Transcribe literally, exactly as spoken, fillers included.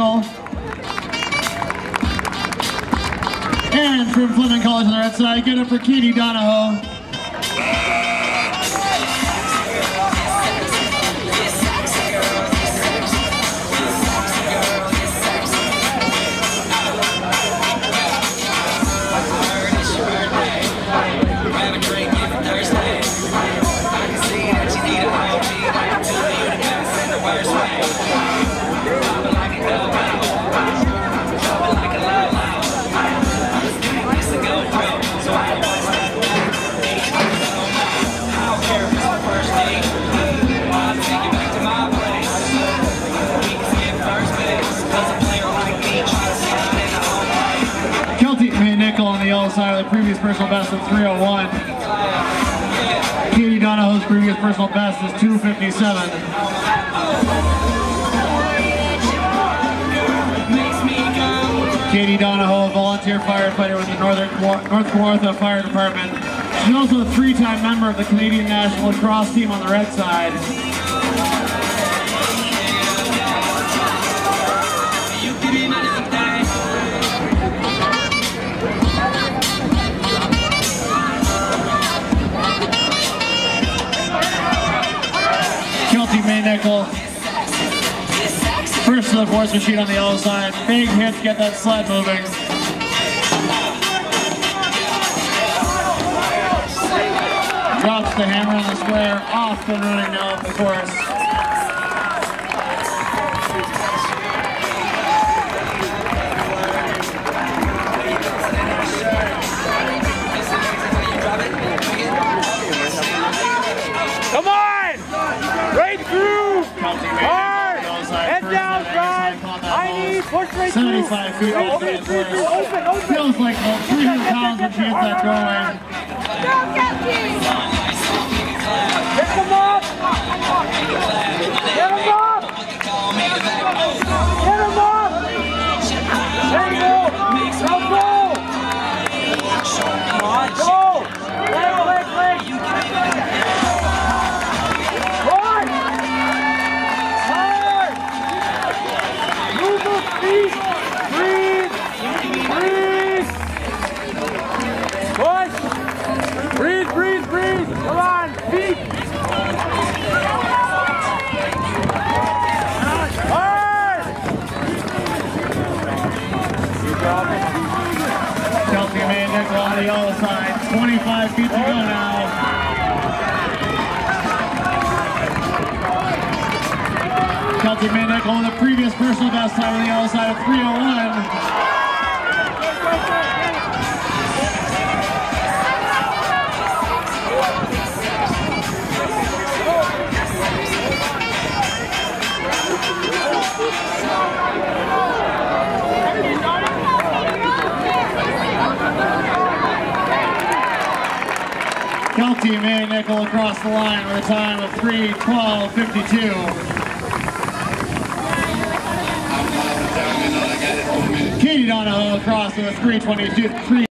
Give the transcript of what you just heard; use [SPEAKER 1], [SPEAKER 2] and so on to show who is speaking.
[SPEAKER 1] Nickel. And from Fleming College on the red side, get it for Katie Donahoe. Nickel on the yellow side of the previous personal best of three oh one. Katie Donahoe's previous personal best is two fifty-seven. Katie Donahoe, a volunteer firefighter with the Northern, North Kawartha Fire Department. She's also a three-time member of the Canadian National Lacrosse team on the red side. May Nickel. First to the force machine on the yellow side. Big hit to get that sled moving. Drops the hammer on the square, off and running now up the course.
[SPEAKER 2] Come on! Right through! Hard! Head down, John! I need push right through!
[SPEAKER 1] seventy-five feet right
[SPEAKER 2] open,
[SPEAKER 1] through the
[SPEAKER 2] through, open, open!
[SPEAKER 1] Feels like about three hundred pounds when she hits that throwaway.
[SPEAKER 2] Pick them up! Get them up! Get them up! There you go! Now go! Come on, go! Leg, leg, leg! Breathe! Breathe! Breathe! Push! Breathe, breathe, breathe! Come on, feet! Hard!
[SPEAKER 1] Kelsey May Nickel on the yellow side. twenty-five feet to go now. Kelsey May Nickel with a previous personal best time on the yellow side of three oh one. Kelsey May Nickel across the line with a time of three twelve fifty-two. Katie Donahoe across with a three twenty-two.